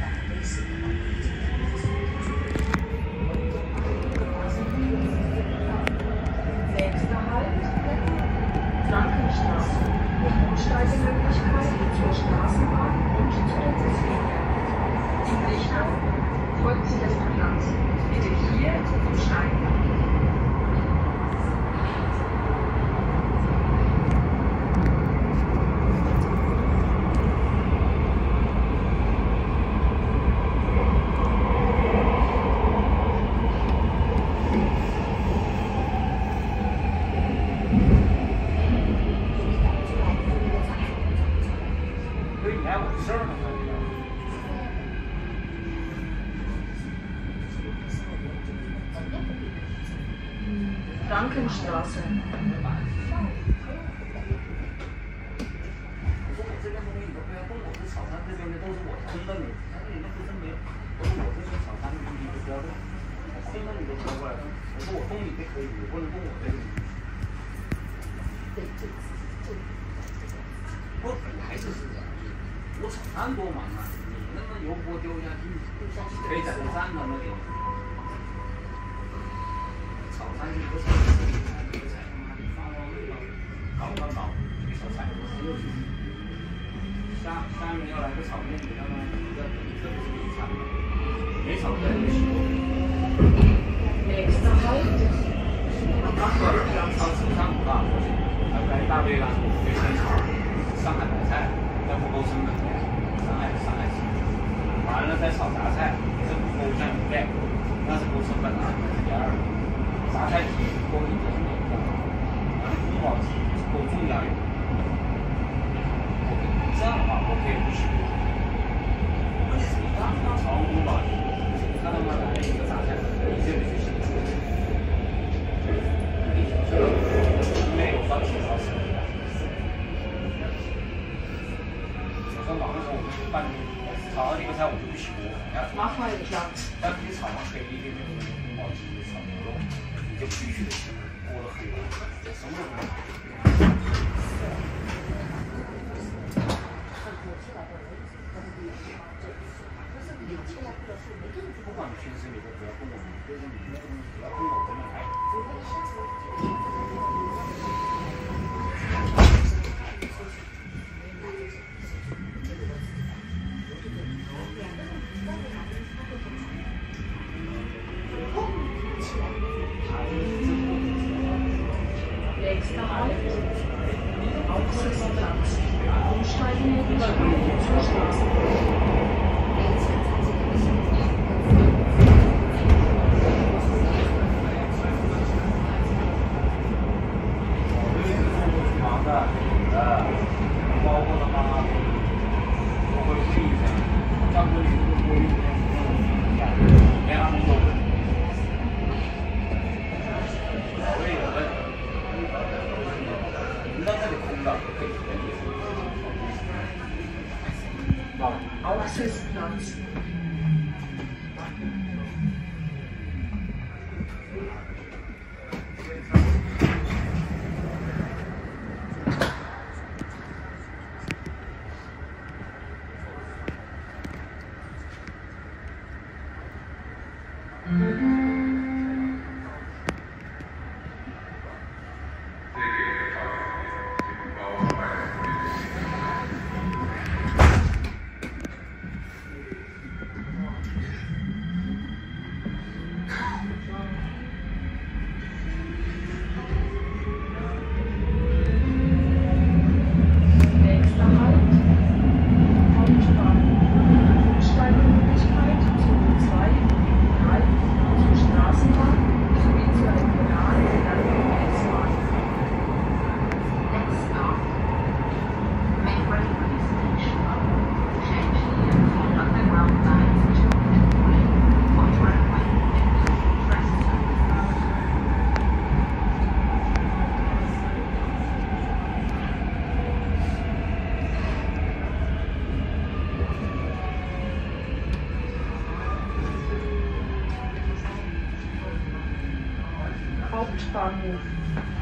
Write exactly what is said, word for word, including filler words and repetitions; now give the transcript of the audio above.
Nächster Halt, Frankenstraße. Umsteigemöglichkeit zur Straßenbahn und zu den Fußgängern. In Richtung folgt Sie das Platz. Bitte hier umsteigen. Frankenstraße. 我草山多忙啊！你那么油锅丢下去，可以在这站上那里。草山就不是这个菜他妈的发到那个搞搞搞，炒菜只有下下面要来个炒面，你知道吗？这这不是名菜，没炒出来就行。 Nächster Halt, 炒吃不上不大，还来一大堆啦，可以先炒上海白菜，但不够生的。 上海上海鸡，完了再炒杂菜，这不够酱油盖，那是够成本啊，这是第二。杂菜鸡够你的那个，完了宫保鸡够重酱油。这样的话我可以不吃。问题是你刚刚炒完宫保鸡，他他妈来一个杂菜，你这个就行。没有放弃烧死。 我忙的时候我就半炒了这个菜我就不洗锅， mach mal Platz. 但你炒完黑的那个宫保鸡炒牛肉，你就必须得洗锅了黑了，什么都不能。不管平时你都不要跟我，就是你那个东西不要跟我这么来。 Nächster Halt, Aussichtsplatz. Umsteigemöglichkeit zur Straßenbahn. Aussichtsplatz. Hauptbahnhof.